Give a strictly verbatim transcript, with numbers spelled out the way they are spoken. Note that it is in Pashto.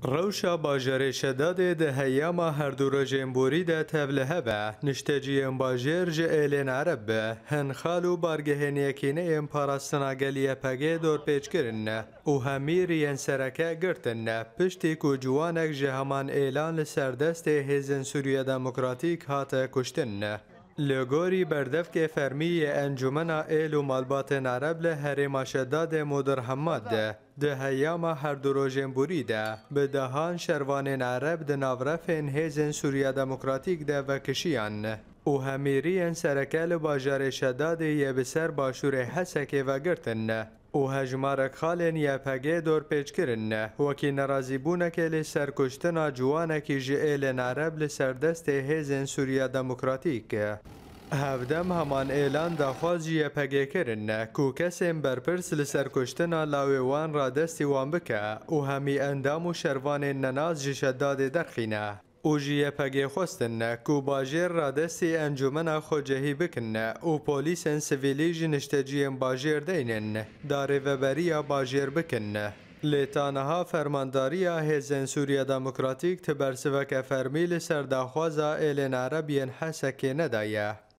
روشا باجر شداد ده هیاما هر دو رژیم بورید تبله به نشتجیم باجر جئلین عرب هن خالو بارگهن یکینه ام پاراستناگلیه پگه دور پیچ کرن و همیر ین سرکه گرتن پشتی کو جوانک جهمان اعلان لسردست هزن سوریه دموکراتیک هات کشتن لگوری بردف که فرمی انجمن ایل و مالبات عرب له هرما شداد مدر حماد ده ده هیاما هر دو روژن بوریده به دهان شروان عرب ده ناورفین هیزن سوریه دموکراتیک ده و کشیان و همیری سرکل باجار شداد یه بسر باشور حسکه و گرتن و هجمارک خالن یا پگه دور پیچ کرن وکی نرازی بونه که لسر کشتنا جوانکی جئیل عرب لسر دست هیزن سوریه دموکراتیک هفدم همان اعلان داخوازی پگه کرن کو کسیم برپرس لسر کشتنا لاویوان را دستی وان بکه و همی اندام و شروان نناز جشداد درخینه او جیه پگه خواستن کو باجر را دستی انجمن خوجهی بکن و پولیس سویلی جنشتجیم باجر دینن داره و بریا باجر بکن لیتانها فرمانداری هزن سوریه دموکراتیک تبرسوک فرمیل سرداخوازا ایلن عربین حسک ندایه